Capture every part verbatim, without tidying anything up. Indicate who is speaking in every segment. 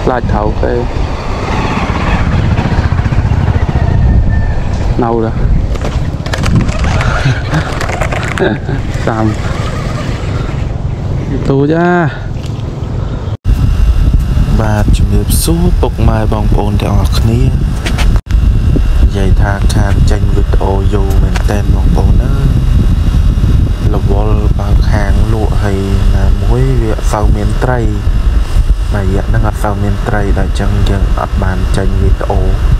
Speaker 1: lại thầu cái nâu rồi xàm tu ra
Speaker 2: và chuẩn bị số bốc mai bong ôn để học ní dạy tha khan tranh video dù mình tên bong ôn đó là vô bao hàng lụa hay là mối việc sau miền tây mà hiện đang ở sau miền tây là chân dân ập bàn tranh video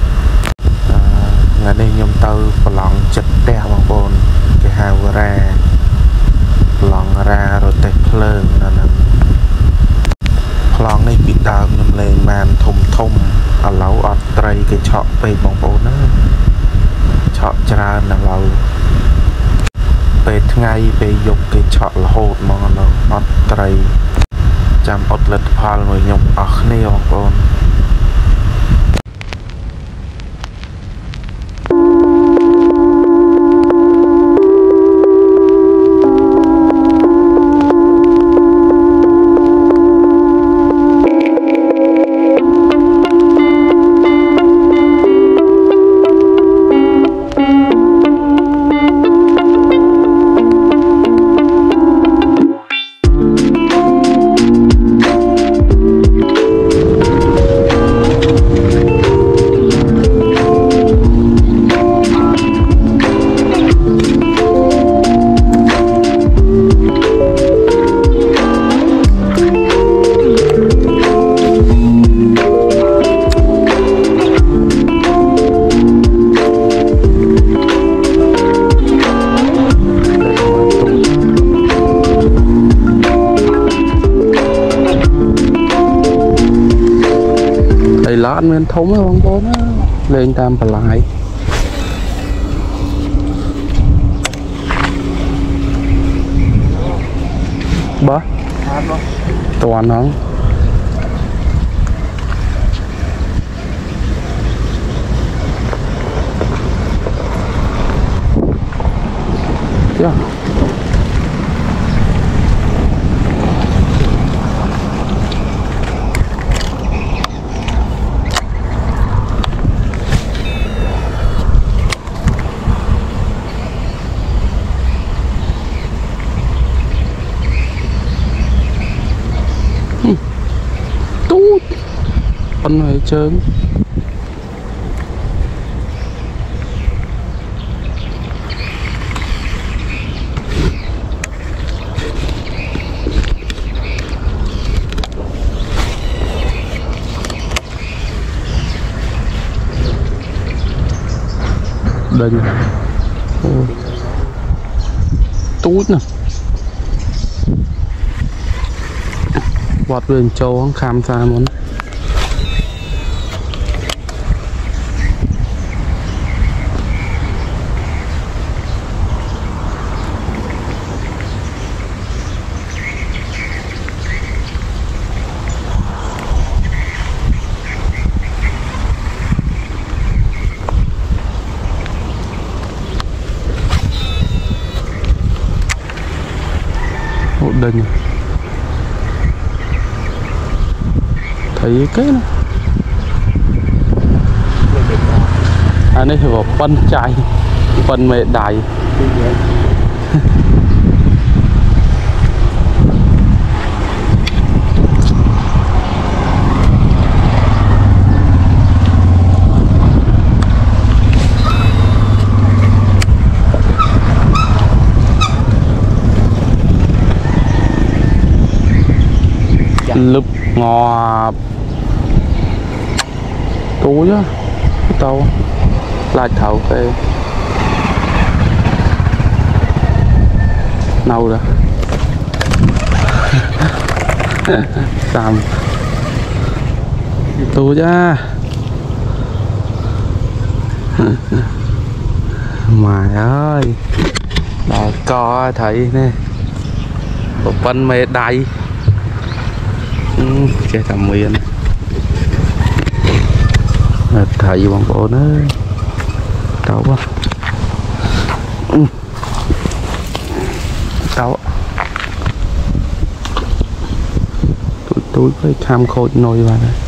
Speaker 2: ngày nay nhôm tàu lòng chật đeo bong ôn cái hào ra lòng ra rồi tết lợn là lòng này bị đào nhầm lên màn thùng thùng ở lẩu ọt tray cái chọ về bóng bố nó chọ ra là lẩu về ngay về dục cái chọ là hột mà nó ọt tray chăm ọt lật phal rồi nhung ọt này bóng bố anh men thống với bóng bố nó lên tam và lại bó toàn nó yeah. Con này trơn đinh tút nè vọt lên châu không khám xa muốn đinh thấy cái này anh ấy vào phân chạy phân mẹ đài lúc ngọt túi á tàu lại thầu cái nâu rồi xàm túi ra mày ơi đòi co thấy nè một phân mê đầy cái thầm miền thầy bằng bộ nó tao quá tao tôi tôi phải tham khôi nồi vào đây